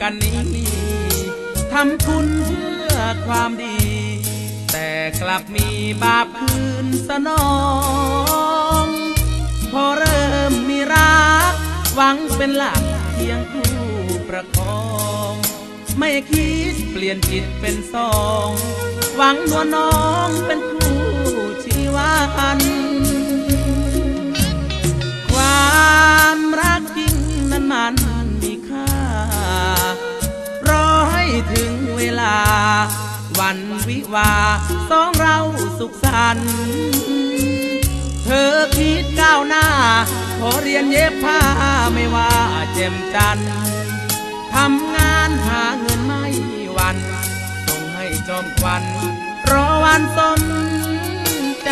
กันนี้ทำคุณเพื่อความดีแต่กลับมีบาปคืนสนองพอเริ่มมีรักหวังเป็นหลักเพียงคู่ประคองไม่คิดเปลี่ยนจิตเป็นสองหวังนวลน้องเป็นคู่ชีวันความรักจริงนั้นมันมีค่ารอให้ถึงเวลาวันวิวาสองเราสุขสันต์เธอคิดก้าวหน้าขอเรียนเย็บผ้าไม่ว่าเจ็มจันทำงานหาเงินไม่หวันส่งให้จอมควันรอวันสมใจ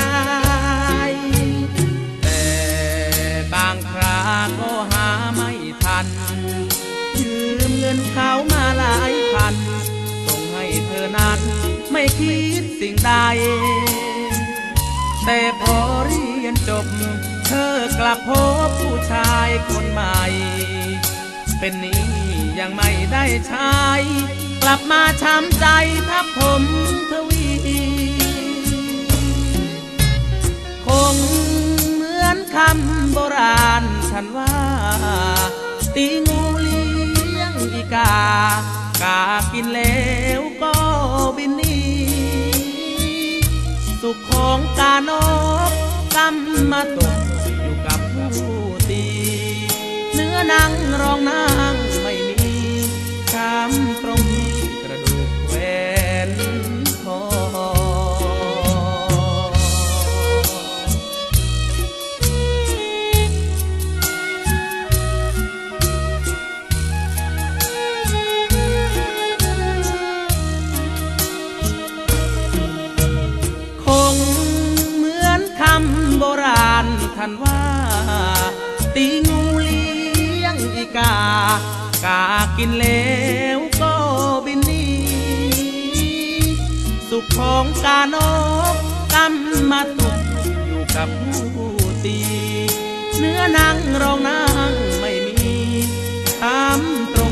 แต่บางคราก็หาไม่ทันยืมเงินเขามาหลายพันส่งให้เธอนั้นไม่คิดสิ่งใดแต่พอเรียนจบเธอกลับพบผู้ชายคนใหม่เป็นนี้ยังไม่ได้ใช้กลับมาช้ำใจทับผมทวีคงเหมือนคำโบราณฉันว่าตีงูเลี้ยงอีกากากินแล้วก็บินหนีสุขของกานกกำมาตกอยู่กับผู้ตีเนื้อหนังรองนางไม่มีช้ำตรงที่กระดูกแขวนคอคงเหมือนคำโบราณท่านว่าตีงูเลี้ยงอีกากากินแล้วก็บินหนีสุขของกานกกำมาตกอยู่กับผู้ตีเนื้อหนังรองนางไม่มีช้ำตร